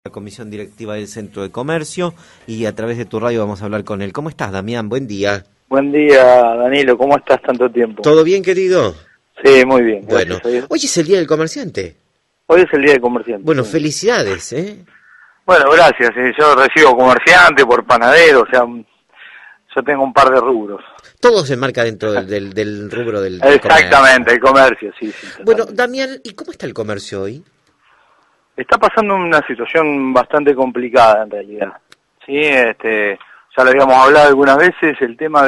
La comisión directiva del Centro de Comercio y a través de tu radio vamos a hablar con él. ¿Cómo estás, Damián? Buen día. Buen día, Danilo. ¿Cómo estás tanto tiempo? ¿Todo bien, querido? Sí, muy bien. Bueno, Gracias a Dios. hoy es el Día del Comerciante. Hoy es el Día del Comerciante. Bueno, Sí. felicidades, ¿eh? Bueno, gracias. Yo recibo comerciante por panadero, o sea, yo tengo un par de rubros. Todo se enmarca dentro del rubro del Exactamente, comercio. el comercio, sí. Bueno, Totalmente. Damián, ¿y cómo está el comercio hoy? Está pasando una situación bastante complicada en realidad. Sí, ya lo habíamos hablado algunas veces, el tema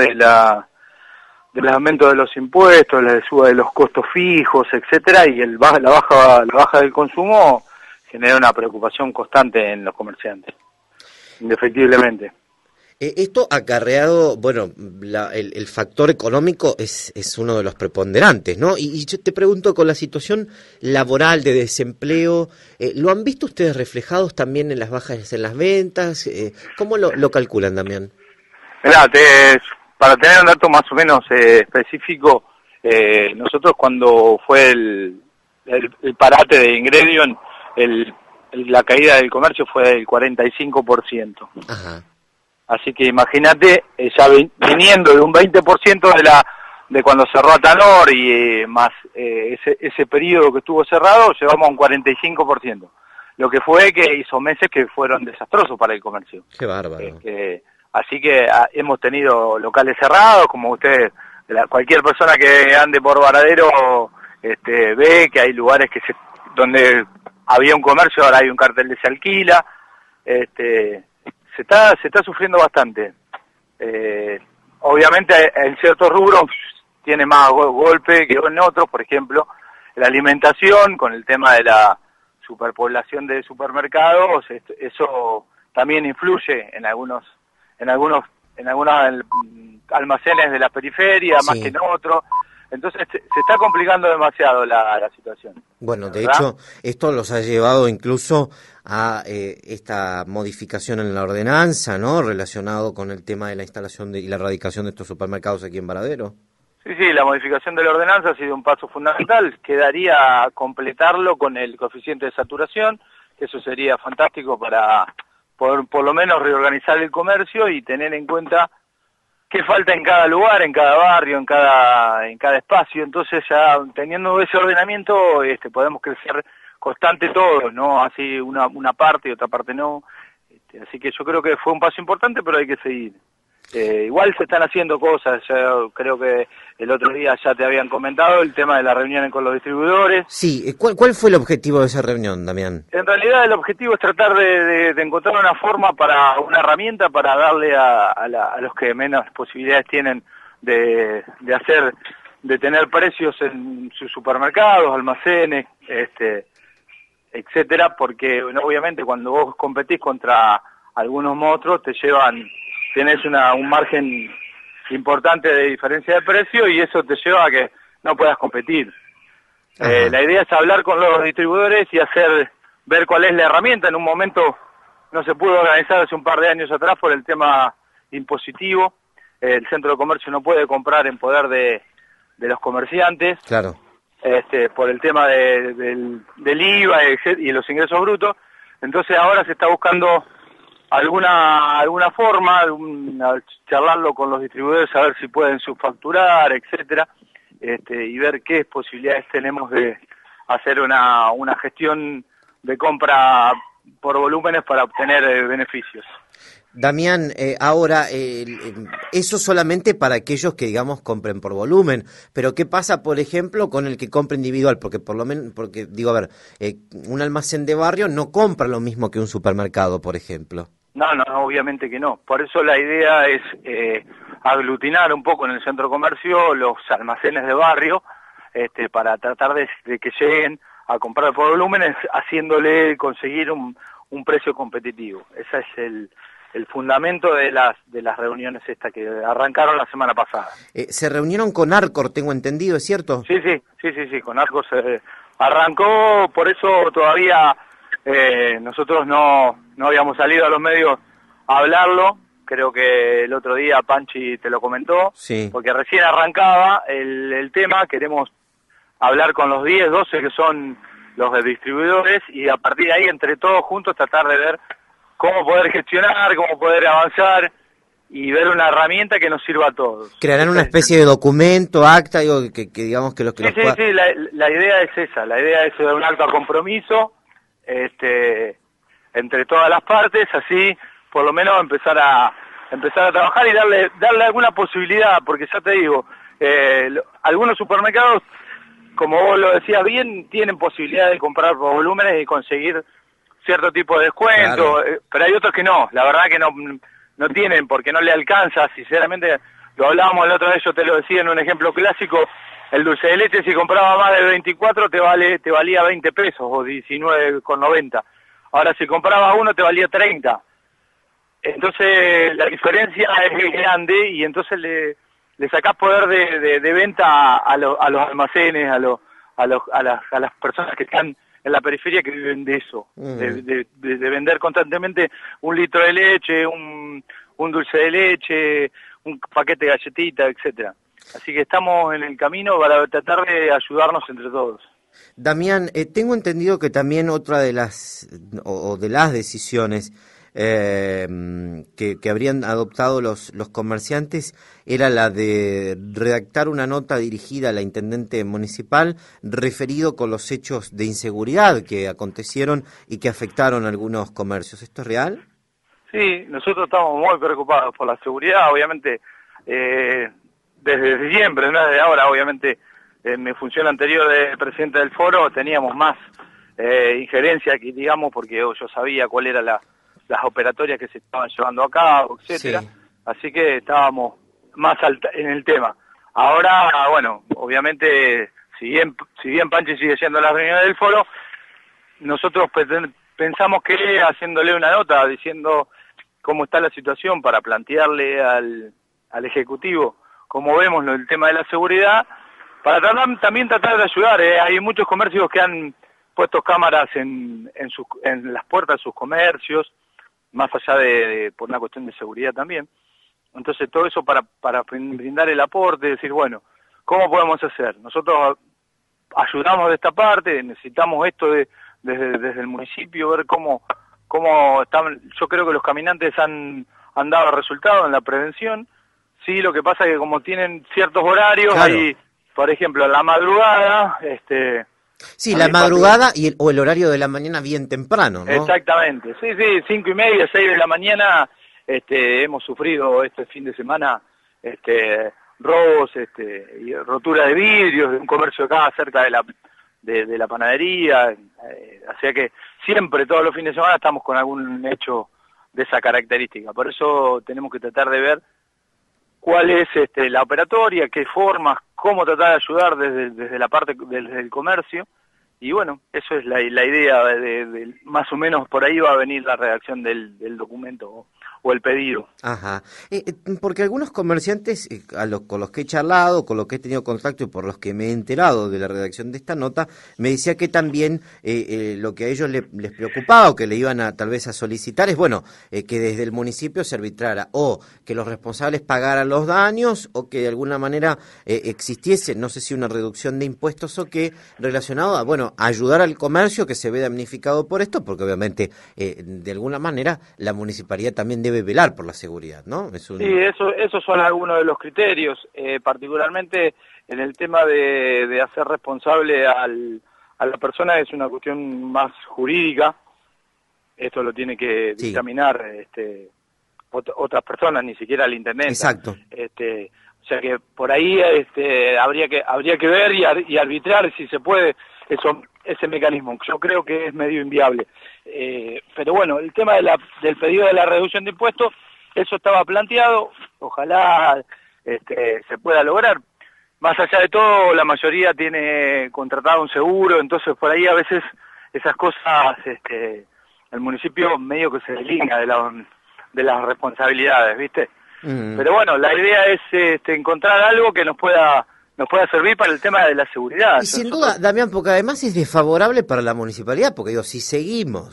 del aumento de los impuestos, la suba de los costos fijos, etcétera, y la baja del consumo genera una preocupación constante en los comerciantes, indefectiblemente. Esto acarreado, bueno, el factor económico es uno de los preponderantes, ¿no? Y yo te pregunto, con la situación laboral de desempleo, ¿lo han visto ustedes reflejados también en las bajas en las ventas? ¿Cómo lo calculan, Damián? Mirá, para tener un dato más o menos específico, nosotros cuando fue el parate de Ingredion, la caída del comercio fue del 45%. Ajá. Así que imagínate, ya viniendo de un 20% de cuando cerró Atanor y más ese periodo que estuvo cerrado, llevamos a un 45%. Lo que fue que hizo meses que fueron desastrosos para el comercio. Qué bárbaro. Así que hemos tenido locales cerrados, como ustedes, cualquier persona que ande por Varadero ve que hay lugares donde había un comercio, ahora hay un cartel de se alquila. Se está sufriendo bastante. Obviamente en ciertos rubros tiene más golpe que en otros, por ejemplo, la alimentación, con el tema de la superpoblación de supermercados, eso también influye en algunos almacenes de la periferia, Sí. más que en otros. Entonces se está complicando demasiado la situación. Bueno, de ¿Verdad? hecho, esto los ha llevado incluso a esta modificación en la ordenanza, ¿no? Relacionado con el tema de la instalación y la erradicación de estos supermercados aquí en Varadero. Sí, la modificación de la ordenanza ha sido un paso fundamental. Quedaría completarlo con el coeficiente de saturación, que eso sería fantástico para por lo menos reorganizar el comercio y tener en cuenta qué falta en cada lugar, en cada barrio, en cada espacio. Entonces ya teniendo ese ordenamiento podemos crecer constante todos, ¿no? Así una parte y otra parte no. Así que yo creo que fue un paso importante, pero hay que seguir. Igual se están haciendo cosas, yo creo que el otro día ya te habían comentado el tema de las reuniones con los distribuidores. Sí, ¿cuál fue el objetivo de esa reunión, Damián? En realidad el objetivo es tratar de encontrar una forma una herramienta para darle a los que menos posibilidades tienen de tener precios en sus supermercados, almacenes, etcétera, porque obviamente cuando vos competís contra algunos monstruos tenés un margen importante de diferencia de precio y eso te lleva a que no puedas competir. La idea es hablar con los distribuidores y ver cuál es la herramienta. En un momento no se pudo organizar hace un par de años atrás por el tema impositivo. El centro de comercio no puede comprar en poder de los comerciantes. Claro. Por el tema del IVA y los ingresos brutos. Entonces ahora se está buscando alguna forma, charlarlo con los distribuidores, a ver si pueden subfacturar, etcétera, y ver qué posibilidades tenemos de hacer una gestión de compra por volúmenes para obtener beneficios. Damián, ahora, eso solamente para aquellos que, digamos, compren por volumen, pero ¿qué pasa, por ejemplo, con el que compra individual? Porque digo, a ver, un almacén de barrio no compra lo mismo que un supermercado, por ejemplo. No, obviamente que no. Por eso la idea es aglutinar un poco en el centro comercio los almacenes de barrio, para tratar de que lleguen a comprar por volúmenes, haciéndole conseguir un precio competitivo. Ese es el fundamento de las reuniones que arrancaron la semana pasada. Se reunieron con Arcor, tengo entendido, ¿es cierto? Sí, con Arcor se arrancó, por eso todavía nosotros no habíamos salido a los medios a hablarlo. Creo que el otro día Panchi te lo comentó, sí, porque recién arrancaba el tema. Queremos hablar con los 10, 12 que son los distribuidores, y a partir de ahí, entre todos juntos, tratar de ver cómo poder gestionar, cómo poder avanzar y ver una herramienta que nos sirva a todos. ¿Crearán una especie de documento, acta, digo, que digamos que los que Sí, la idea es esa, la idea es un acto a compromiso entre todas las partes, así por lo menos empezar a trabajar y darle alguna posibilidad, porque ya te digo, algunos supermercados, como vos lo decías bien, tienen posibilidad de comprar por volúmenes y conseguir cierto tipo de descuento, claro. Pero hay otros que no, la verdad que no tienen, porque no le alcanza. Sinceramente, lo hablábamos la otra vez, yo te lo decía en un ejemplo clásico, el dulce de leche si compraba más de 24 te valía 20 pesos o 19,90. Ahora si comprabas uno te valía 30. Entonces la diferencia es grande y entonces le sacás poder de venta a los almacenes, a las personas que están en la periferia, que viven de eso, de vender constantemente un litro de leche, un dulce de leche, un paquete de galletitas, etcétera. Así que estamos en el camino para tratar de ayudarnos entre todos. Damián, tengo entendido que también otra de las decisiones que habrían adoptado los comerciantes era la de redactar una nota dirigida a la intendente municipal referido con los hechos de inseguridad que acontecieron y que afectaron a algunos comercios. ¿Esto es real? Sí, nosotros estamos muy preocupados por la seguridad, obviamente, desde siempre, no desde ahora, obviamente. En mi función anterior de presidente del foro teníamos más injerencia, aquí, digamos, porque yo sabía cuál era las operatorias que se estaban llevando a cabo, etcétera. Sí. Así que estábamos más en el tema. Ahora, bueno, obviamente, si bien Panchi sigue siendo las reuniones del foro, nosotros pensamos que haciéndole una nota diciendo cómo está la situación para plantearle al Ejecutivo cómo vemos el tema de la seguridad, para también tratar de ayudar. Hay muchos comercios que han puesto cámaras en las puertas de sus comercios, más allá por una cuestión de seguridad también. Entonces todo eso para brindar el aporte, decir, bueno, ¿cómo podemos hacer? Nosotros ayudamos de esta parte, necesitamos esto desde el municipio, ver cómo están. Yo creo que los caminantes han dado resultados en la prevención. Sí, lo que pasa es que como tienen ciertos horarios, claro. Hay, por ejemplo, en la madrugada, sí, la madrugada o el horario de la mañana bien temprano, ¿no? Exactamente, sí, 5:30, 6 de la mañana, hemos sufrido este fin de semana, robos, y rotura de vidrios de un comercio acá cerca de la panadería, así que siempre, todos los fines de semana, estamos con algún hecho de esa característica. Por eso tenemos que tratar de ver cuál es la operatoria, qué formas, cómo tratar de ayudar desde la parte del comercio, y bueno, eso es la idea, de más o menos por ahí va a venir la redacción del documento o el pedido. Ajá, porque algunos comerciantes con los que he charlado, con los que he tenido contacto y por los que me he enterado de la redacción de esta nota, me decía que también lo que a ellos les preocupaba o que le iban tal vez a solicitar es, bueno, que desde el municipio se arbitrara o que los responsables pagaran los daños o que de alguna manera existiese, no sé si una reducción de impuestos o qué, relacionado a, bueno, ayudar al comercio que se ve damnificado por esto, porque obviamente de alguna manera la municipalidad también debe velar por la seguridad, ¿no? Sí, esos son algunos de los criterios, particularmente en el tema de hacer responsable a la persona. Es una cuestión más jurídica, esto lo tiene que dictaminar otras personas, ni siquiera el intendente. Exacto. O sea que por ahí habría que ver y arbitrar si se puede ese mecanismo. Yo creo que es medio inviable. Pero bueno, el tema del pedido de la reducción de impuestos, eso estaba planteado, ojalá se pueda lograr. Más allá de todo, la mayoría tiene contratado un seguro, entonces por ahí a veces esas cosas, el municipio medio que se deslinda de las responsabilidades, ¿viste? Pero bueno, la idea es encontrar algo que nos pueda servir para el tema de la seguridad. Y sin duda, Damián, porque además es desfavorable para la municipalidad, porque digo, si seguimos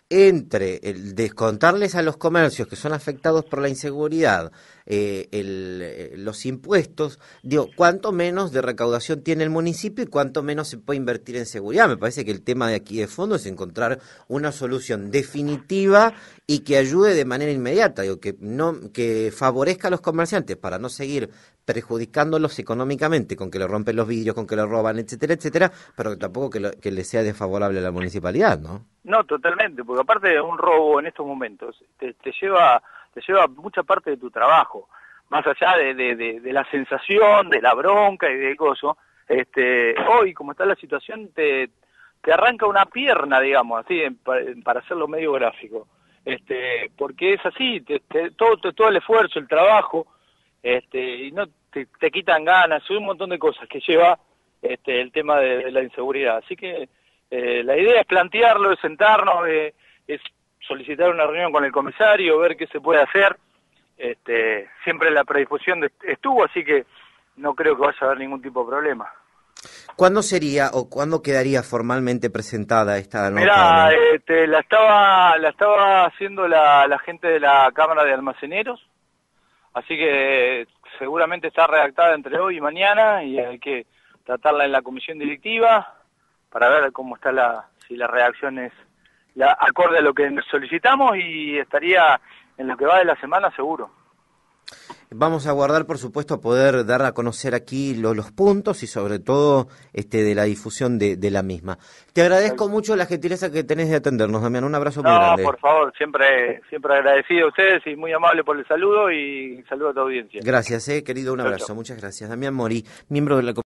entre el descontarles a los comercios que son afectados por la inseguridad los impuestos, digo, cuánto menos de recaudación tiene el municipio y cuánto menos se puede invertir en seguridad. Me parece que el tema de aquí de fondo es encontrar una solución definitiva y que ayude de manera inmediata, digo, que favorezca a los comerciantes para no seguir perjudicándolos económicamente con que le rompen los vidrios, con que le roban, etcétera, etcétera, pero que tampoco que le sea desfavorable a la municipalidad, ¿no? No, totalmente, porque aparte de un robo en estos momentos te lleva mucha parte de tu trabajo, más allá de la sensación, de la bronca y de gozo. Hoy, como está la situación, te arranca una pierna, digamos, así, para hacerlo medio gráfico, porque es así, todo el esfuerzo, el trabajo, y no te quitan ganas, hay un montón de cosas que lleva el tema de la inseguridad. Así que la idea es plantearlo, es sentarnos, es solicitar una reunión con el comisario, ver qué se puede hacer. Siempre la predisposición estuvo, así que no creo que vaya a haber ningún tipo de problema. ¿Cuándo sería o cuándo quedaría formalmente presentada esta nota? Mirá, la estaba haciendo la gente de la Cámara de Almaceneros, así que seguramente está redactada entre hoy y mañana y hay que tratarla en la comisión directiva para ver cómo está si la redacción es acorde a lo que solicitamos, y estaría en lo que va de la semana seguro. Vamos a guardar, por supuesto, a poder dar a conocer aquí los puntos y sobre todo de la difusión de la misma. Te agradezco mucho la gentileza que tenés de atendernos, Damián. Un abrazo muy grande. No, por favor, siempre agradecido a ustedes y muy amable por el saludo, y saludo a tu audiencia. Gracias, querido, un abrazo. Chao. Muchas gracias. Damián Morí, miembro de la